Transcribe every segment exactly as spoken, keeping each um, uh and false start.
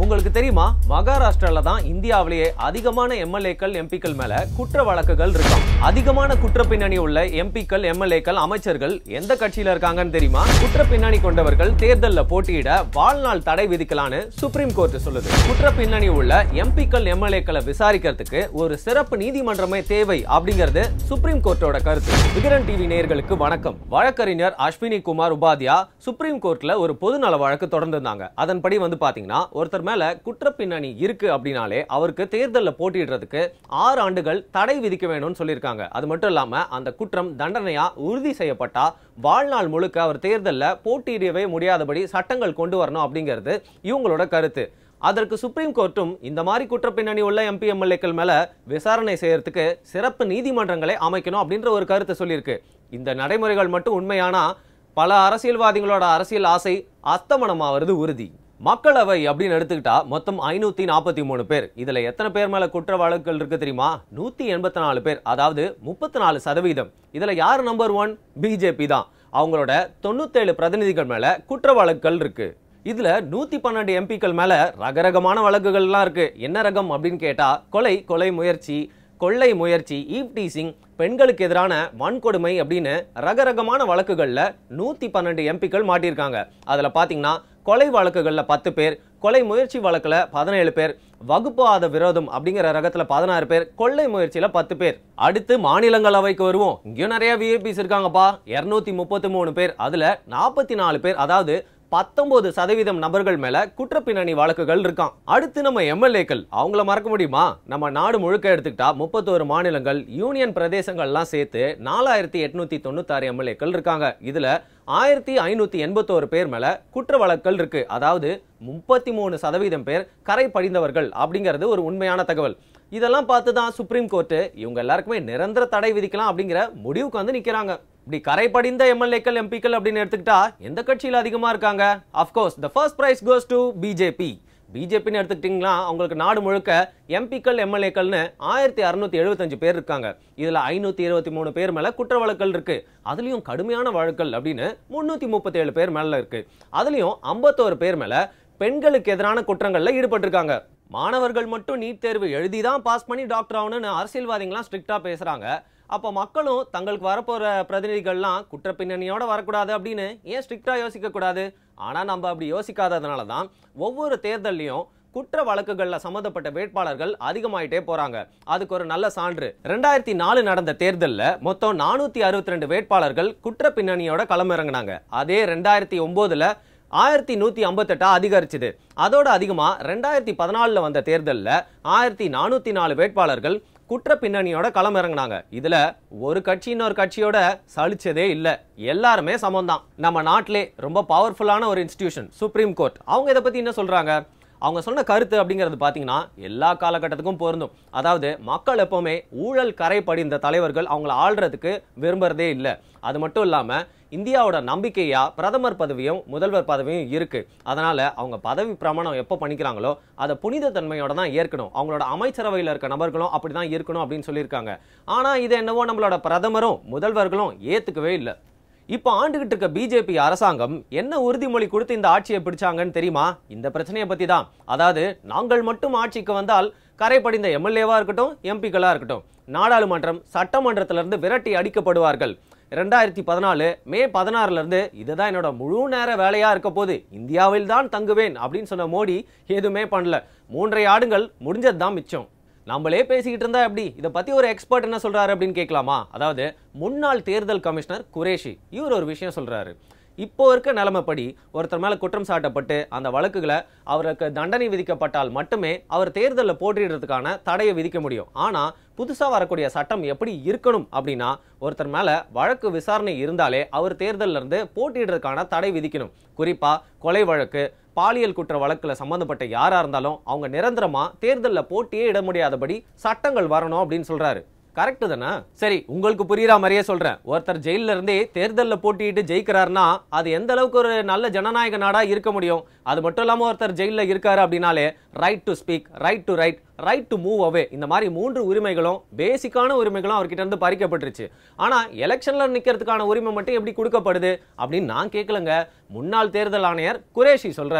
உங்களுக்கு தெரியுமா, மகாராஷ்டிரால தான் இந்தியாவிலேயே அதிகமான எம்எல்ஏக்கள் எம்பிக்கள் மேல குற்ற வழக்குகள் இருக்கும். அதிகமான குற்ற பின்னணி உள்ள எம்பிக்கள் எம்எல்ஏக்கள் அமைச்சர்கள் எந்த கட்சியில இருக்காங்கன்னு தெரியுமா? குற்ற பின்னணி கொண்டவர்கள் தேர்தல்ல போட்டியிட வாழ்நாள் தடை விதிக்கலான்னு சுப்ரீம் கோர்ட் சொல்லுது. குற்ற பின்னணி உள்ள எம்பிக்கள் எம்எல்ஏக்களை விசாரிக்கிறதுக்கு ஒரு சிறப்பு நீதிமன்றமே தேவை அப்படிங்கிறது சுப்ரீம் கோர்ட்டோட கருத்து. விகடன் டிவி நேயர்களுக்கு வணக்கம். வழக்கறிஞர் அஸ்வினி குமார் உபாத்யா சுப்ரீம் கோர்ட்ல ஒரு பொதுநல வழக்கு தொடர்ந்திருந்தாங்க. அதன்படி வந்து பாத்தீங்கன்னா, ஒருத்தர் மேல குற்ற பின்னணி இருக்கு அப்படினாலே அவருக்கு தேர்தல்ல போட்டியிடுறதுக்கு ஆறு ஆண்டுகள் தடை விதிக்க வேணும்னு சொல்லியிருக்காங்க. அது மட்டும் இல்லாம அந்த குற்றம் தண்டனையா உறுதி செய்யப்பட்டா வாழ்நாள் முழுக்க அவர் தேர்தல்ல போட்டியிடவே முடியாதபடி சட்டங்கள் கொண்டு வரணும் அப்படிங்கிறது இவங்களோட கருத்து. அதற்கு சுப்ரீம் கோர்ட்டும் இந்த மாதிரி குற்ற பின்னணி உள்ள எம்பி எம்எல்ஏக்கள் மேல விசாரணை செய்யறதுக்கு சிறப்பு நீதிமன்றங்களை அமைக்கணும் அப்படின்ற ஒரு கருத்தை சொல்லியிருக்கு. இந்த நடைமுறைகள் மட்டும் உண்மையானா பல அரசியல்வாதிகளோட அரசியல் ஆசை அஸ்தமனமாவது உறுதி. மக்களவை அப்படின்னு எடுத்துக்கிட்டா மொத்தம் ஐநூத்தி நாற்பத்தி மூணு பேர். இதுல எத்தனை பேர் மேல குற்ற வழக்குகள் இருக்கு தெரியுமா? நூத்தி எண்பத்தி நாலு பேர், அதாவது முப்பத்தி நாலு சதவீதம். இதுல யார் நம்பர் ஒன்? பிஜேபி தான். அவங்களோட தொண்ணூத்தி ஏழு பிரதிநிதிகள் மேல குற்ற வழக்குகள் இருக்கு. இதுல நூத்தி பன்னெண்டு எம்பிக்கள் மேல ரகரகமான வழக்குகள்லாம் இருக்கு. என்ன ரகம் அப்படின்னு கேட்டா, கொலை, கொலை முயற்சி, கொள்ளை முயற்சி, ஈவ் டீசிங், பெண்களுக்கு எதிரான வன்கொடுமை அப்படின்னு ரகரகமான வழக்குகள்ல நூத்தி பன்னெண்டு எம்பிக்கள் மாட்டியிருக்காங்க. அதுல பாத்தீங்கன்னா கொலை வழக்குகள்ல பத்து பேர், கொலை முயற்சி வழக்குல பதினேழு பேர், வகுப்புவாத விரோதம் அப்படிங்கிற ரகத்துல பதினாறு பேர், கொள்ளை முயற்சியில பத்து பேர். அடுத்து மாநிலங்களவைக்கு வருவோம். இங்கேயும் நிறைய விஐபிஸ் இருக்காங்கப்பா. இருநூத்தி முப்பத்தி மூணு பேர். அதுல நாற்பத்தி நாலு பேர், அதாவது பத்தொன்பது சதவீதம் நபர்கள் மேல குற்ற பின்னணி வழக்குகள் இருக்கான். அடுத்து நம்ம எம்எல்ஏக்கள், அவங்கள மறக்க முடியுமா? நம்ம நாடு முழுக்க எடுத்துக்கிட்டா முப்பத்தோரு மாநிலங்கள், யூனியன் பிரதேசங்கள்லாம் சேர்த்து நாலாயிரத்தி எட்நூத்தி தொண்ணூத்தி ஆறு எம்எல்ஏக்கள் இருக்காங்க. இதுல ஆயிரத்தி ஐநூத்தி எண்பத்தோரு பேர் மேல குற்ற வழக்குகள் இருக்கு. அதாவது முப்பத்தி மூணு சதவீதம் பேர் கரை படிந்தவர்கள் அப்படிங்கிறது ஒரு உண்மையான தகவல். இதெல்லாம் பார்த்துதான் சுப்ரீம் கோர்ட் இவங்க எல்லாருக்குமே நிரந்தர தடை விதிக்கலாம் அப்படிங்கிற முடிவுக்கு வந்து நிக்கிறாங்க. இப்படி கரை படிந்த எம்எல்ஏக்கள் எம்பிக்கள் அப்படின்னு எடுத்துக்கிட்டா எந்த கட்சியில அதிகமா இருக்காங்க? Of course the first prize goes to BJP. பிஜேபின்னு எடுத்துக்கிட்டீங்களா, அவங்களுக்கு நாடு முழுக்க எம்பிக்கள் எம்எல்ஏக்கள்னு ஆயிரத்தி அறுநூத்தி எழுபத்தஞ்சு பேர் இருக்காங்க. இதுல ஐநூத்தி இருபத்தி மூணு பேர் மேல குற்ற வழக்குகள் இருக்கு. அதுலயும் கடுமையான வழக்குகள் அப்படின்னு முன்னூத்தி முப்பத்தி ஏழு பேர் மேல இருக்கு. அதுலயும் ஐம்பத்தோரு பேர் மேல பெண்களுக்கு எதிரான குற்றங்கள்ல ஈடுபட்டிருக்காங்க. மாணவர்கள் மட்டும் நீட் தேர்வு எழுதிதான் பாஸ் பண்ணி டாக்டர் ஆகணும்னு அரசியல்வாதிகள்லாம் ஸ்ட்ரிக்டா பேசுறாங்க. அப்போ மக்களும் தங்களுக்கு வரப்போற பிரதிநிதிகள்லாம் குற்ற பின்னணியோட வரக்கூடாது அப்படின்னு ஏன் ஸ்ட்ரிக்டா யோசிக்க கூடாது? ஆனா நம்ம அப்படி யோசிக்காததுனால தான் ஒவ்வொரு தேர்தலையும் குற்ற வழக்குகள்ல சம்பந்தப்பட்ட வேட்பாளர்கள் அதிகமாயிட்டே போறாங்க. அதுக்கு ஒரு நல்ல சான்று, ரெண்டாயிரத்தி நாலு நடந்த தேர்தல்ல மொத்தம் நானூத்தி அறுபத்தி ரெண்டு வேட்பாளர்கள் குற்ற பின்னணியோட களமிறங்கினாங்க. அதே ரெண்டாயிரத்தி ஒன்பதுல ஆயிரத்தி நூத்தி ஐம்பத்தி எட்டா அதிகரிச்சது. அதோட அதிகமா ரெண்டாயிரத்தி பதினாலுல வந்த தேர்தல்ல ஆயிரத்தி நானூத்தி நாலு வேட்பாளர்கள் குற்ற பின்னணியோட களமிறங்கினாங்க. இதுல ஒரு கட்சி இன்னொரு கட்சியோட சலிச்சதே இல்ல, எல்லாருமே சமம்தான். நம்ம நாட்டிலே ரொம்ப பவர்ஃபுல்லான ஒரு இன்ஸ்டிடியூஷன் சுப்ரீம் கோர்ட். அவங்க இதை பத்தி என்ன சொல்றாங்க? அவங்க சொன்ன கருத்து அப்படிங்கிறது பாத்தீங்கன்னா எல்லா காலகட்டத்துக்கும் பொருந்தும். அதாவது மக்கள் எப்பவுமே ஊழல் கரை படிந்த தலைவர்கள் அவங்கள ஆள்றதுக்கு விரும்புறதே இல்லை. அது மட்டும் இல்லாம இந்தியாவோட நம்பிக்கையா பிரதமர் பதவியும் முதல்வர் பதவியும் இருக்கு. அதனால அவங்க பதவி பிரமாணம் எப்போ பண்ணிக்கிறாங்களோ அதை புனித தன்மையோட தான் ஏற்கணும். அவங்களோட அமைச்சரவையில் இருக்க நபர்களும் அப்படிதான் இருக்கணும் அப்படின்னு சொல்லியிருக்காங்க. ஆனா இது என்னவோ நம்மளோட பிரதமரும் முதல்வர்களும் ஏத்துக்கவே இல்லை. இப்போ ஆண்டுகிட்டு இருக்க பிஜேபி அரசாங்கம் என்ன உறுதிமொழி கொடுத்து இந்த ஆட்சியை பிடிச்சாங்கன்னு தெரியுமா? இந்த பிரச்சனையை பத்தி தான். அதாவது நாங்கள் மட்டும் ஆட்சிக்கு வந்தால் கரை படிந்த எம்எல்ஏவா இருக்கட்டும், எம்பிக்களா இருக்கட்டும், நாடாளுமன்றம் சட்டமன்றத்திலிருந்து விரட்டி அடிக்கப்படுவார்கள். ரெண்டாயிரத்தி பதினாலு மே பதினாறுல இருந்து இதுதான் என்னோட முழு நேர வேலையா இருக்க போது, இந்தியாவில் தான் தங்குவேன் அப்படின்னு சொன்ன மோடி எதுவுமே பண்ணல. மூன்றை ஆண்டுகள் முடிஞ்சது தான் மிச்சம். நம்மளே பேசிக்கிட்டு இருந்தா எப்படி? இதை பத்தி ஒரு எக்ஸ்பர்ட் என்ன சொல்றாரு அப்படின்னு கேட்கலாமா? அதாவது முன்னாள் தேர்தல் கமிஷனர் குரேஷி இவர் ஒரு விஷயம் சொல்றாரு. இப்போ இருக்க நிலைமைப்படி ஒருத்தர் மேல குற்றம் சாட்டப்பட்டு அந்த வழக்குகளை அவருக்கு தண்டனை விதிக்கப்பட்டால் மட்டுமே அவர் தேர்தலில் போட்டியிடுறதுக்கான தடையை விதிக்க முடியும். ஆனா புதுசா வரக்கூடிய சட்டம் எப்படி இருக்கணும் அப்படின்னா, ஒருத்தர் மேல வழக்கு விசாரணை இருந்தாலே அவர் தேர்தலில் இருந்து போட்டியிடுறதுக்கான தடை விதிக்கணும். குறிப்பா கொலை வழக்கு, பாலியல் குற்ற வழக்குல சம்பந்தப்பட்ட யாரா இருந்தாலும் அவங்க நிரந்தரமா தேர்தலில் போட்டியே இட முடியாதபடி சட்டங்கள் வரணும் அப்படின்னு சொல்றாரு. கரெக்ட் தானே? சரி, உங்களுக்கு புரியுற மாதிரியே சொல்றேன். ஒருத்தர் ஜெயில இருந்தே தேர்தலில் போட்டிட்டு ஜெயிக்கிறாருன்னா அது எந்த அளவுக்கு ஒரு நல்ல ஜனநாயக நாடா இருக்க முடியும்? அது மட்டும் இல்லாம ஒருத்தர் ஜெயில இருக்காரு அப்படின்னாலே right to speak, right to write, right to move away, இந்த மாதிரி மூன்று உரிமைகளும் பேசிக்கான உரிமைகளும் அவர்கிட்ட இருந்து பறிக்கப்பட்டுருச்சு. ஆனா எலெக்ஷன்ல நிக்கிறதுக்கான உரிமை மட்டும் எப்படி கொடுக்கப்படுது அப்படின்னு நான் கேட்கலங்க. முன்னாள் தேர்தல் ஆணையர் குரேஷி சொல்றாரு.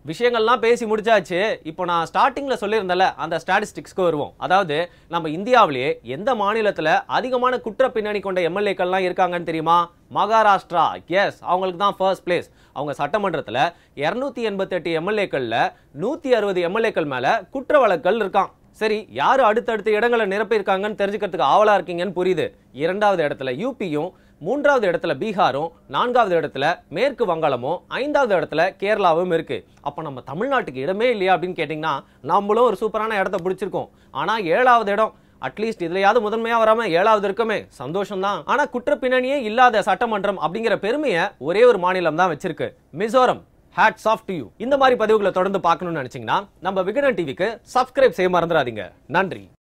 விஷயங்கள்லாம் பேசி முடிச்சாச்சு. இப்போ நான் ஸ்டார்டிங்ல சொல்லியிருந்தல அந்த ஸ்டாட்டிஸ்டிக்ஸ்க்கு வருவோம். அதாவது நம்ம இந்தியாவிலேயே எந்த மாநிலத்துல அதிகமான குற்ற பின்னணி கொண்ட எம்எல்ஏக்கள்லாம் இருக்காங்கன்னு தெரியுமா? மகாராஷ்டிரா. எஸ், அவங்களுக்கு தான் ஃபர்ஸ்ட் பிளேஸ். அவங்க சட்டமன்றத்துல இருநூத்தி எண்பத்தி எட்டு எம்எல்ஏக்கள்ல நூத்தி அறுபது எம்எல்ஏக்கள் மேல குற்ற வழக்குகள் இருக்கான். சரி, யாரு அடுத்தடுத்த இடங்களை நிரப்பியிருக்காங்கன்னு தெரிஞ்சுக்கிறதுக்கு ஆவலா இருக்கீங்கன்னு புரியுது. இரண்டாவது இடத்துல யூபியும், மூன்றாவது இடத்துல பீகாரும், நான்காவது இடத்துல மேற்கு வங்காளமும், ஐந்தாவது இடத்துல கேரளாவும் இருக்கு. அப்ப நம்ம தமிழ்நாட்டுக்கு இடமே இல்லையா அப்படின்னு கேட்டீங்கன்னா, நம்மளும் ஒரு சூப்பரான இடத்தை பிடிச்சிருக்கோம். ஆனா ஏழாவது இடம், அட்லீஸ்ட் இதுலயாவது முதன்மையா வராம ஏழாவது இருக்குமே, சந்தோஷம் தான். ஆனா குற்ற பின்னணியே இல்லாத சட்டமன்றம் அப்படிங்கிற பெருமையை ஒரே ஒரு மாநிலம் தான் வச்சிருக்கு, Mizoram. Hats off to you. இந்த மாதிரி பதிவுகளை தொடர்ந்து பார்க்கணும்னு நினைச்சீங்கன்னா நம்ம விகடன் டிவிக்கு சப்ஸ்கிரைப் செய்ய மறந்துடாதீங்க. நன்றி.